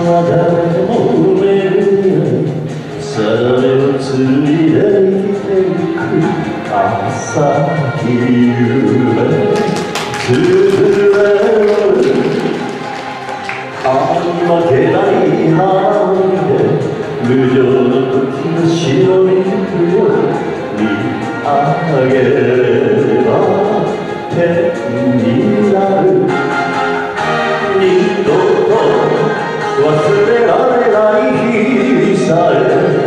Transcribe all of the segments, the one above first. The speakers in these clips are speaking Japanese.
は誰も巡り合い定めを継いで生きてゆく朝日つぶれる負けない花で無情の時の白い服を見上げれば天になる二度と忘れられない日さえ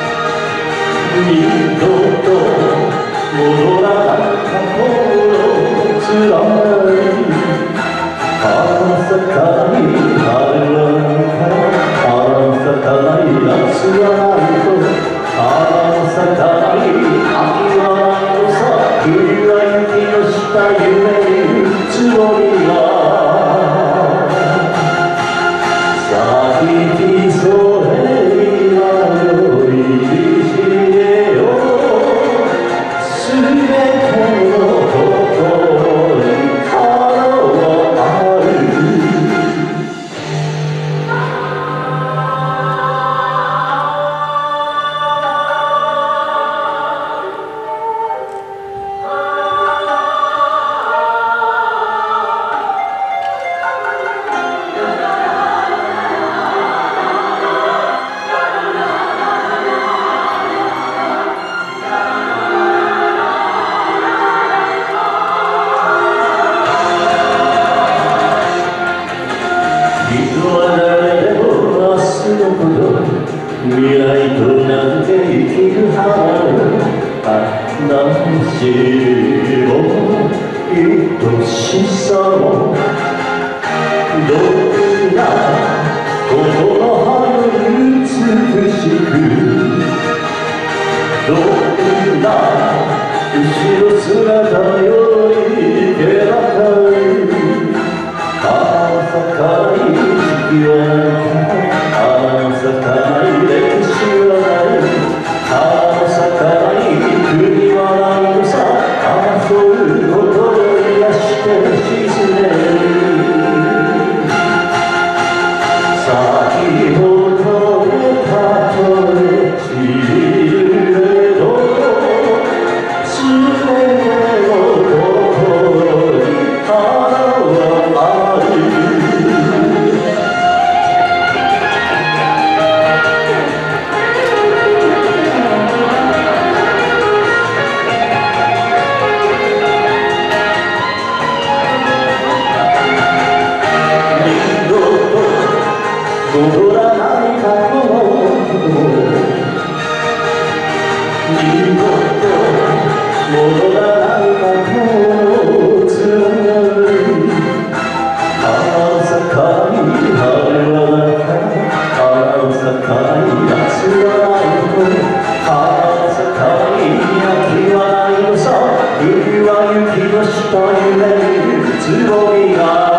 二度と戻らない過去のつらい朝から春はないから朝から夏はないと朝から秋はないとさ冬は雪の下夢見るつもりが咲きそれ今よりしめよすべての心に花はある人は誰でも明日のこと未来となんて生きる花を話も愛しさもどんなことの春に美しくどんな後ろ姿より気高い朝から時はない朝から歴史はない朝から国はないのさ争うことを癒して沈める先ほどでたとえ散るけど全ての心に花はある戻らない過去のこと二度と戻らない過去のつらい朝から春はない朝から夏はないの朝から秋はないのさ冬は雪の下夢見るつぼみが